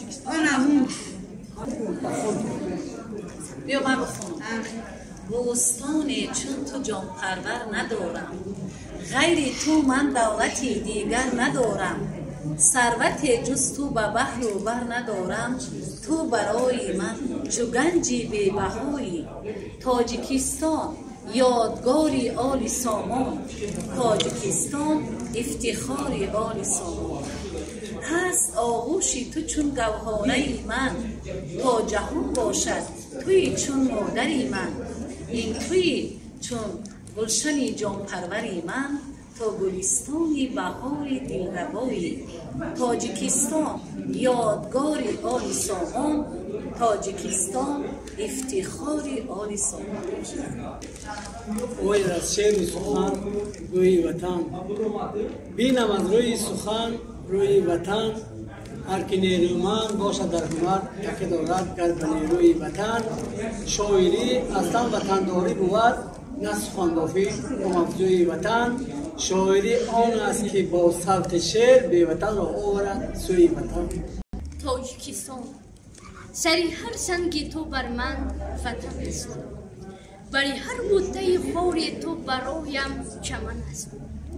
بیا من بخونم. بوستان چون تو جان پرور ندارم، غیر تو من دولتی دیگر ندارم، ثروت جز تو به بحر و بر ندارم، تو برای من چو گنجی بی بهایی. تاجیکستان یادگاری آل سامان، تاجیکستان افتخاری آل سامان. هست آغوشی تو چون گوهره من، تا جهان باشد توی چون مادری من. این توی چون گلشنی جان پروری من، تا گلستانی بهاری دلربایی. تاجیکستان یادگاری آل سامان، تاجیکستان افتخاری آل سامان. وای از شعر و سخن روی وطن، بینم از روی سخن روی وطن. هر که نیرومند باشد در هنر، تکیه دارد گر به نیروی وطن. شاعری اصلا وطنداری بود، نه سخن بافی هم افزوی وطن. شاعری آن است که با صوت شعر به وطن را آورد سوی وطن. تاجیکستان سری هر سنگ تو بر من وطن است، بری هر بوته خار تو برایم چمن است.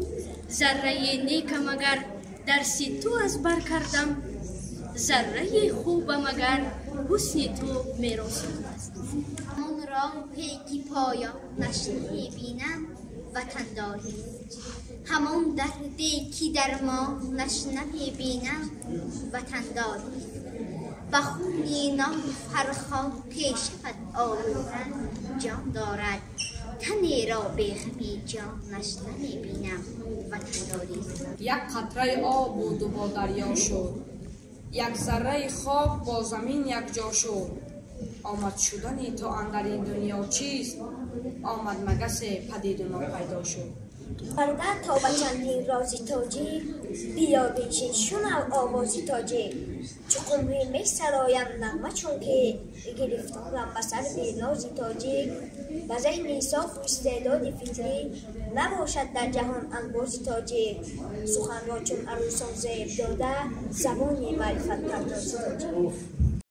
ذره نیکم اگر درس تو از بر کردم، ذره خوبم اگر حسن تو میراث است. همان راه پیکی پایان نشنه بینم وطنداری، همان دردی که در ما نشنه بینم وطنداری. به خونی نام فرخان پیشت آلودن جان دارد، تنی را به غمی جان نشنه بینم وطنداری. یک قطره آب بود و با دریا شد، یک ذره خواب با زمین یک جا شد. آمد شدنی تو اندر این دنیا چیست، آمد مگس پدید و ناپیدا شد. فرده تا به چندین رازی تاجی، بیا بنشین شنو آوازی تاجی. چو قمری می سرایم نغمه چون که گرفتارم به سر بینازی تاجی. و ذهنی صاف و استعداد فطری، نباشد در جهان انبازی تاجی. سخن را چون عروسان زیب داده، زبانی معرفت پردازی تاجی.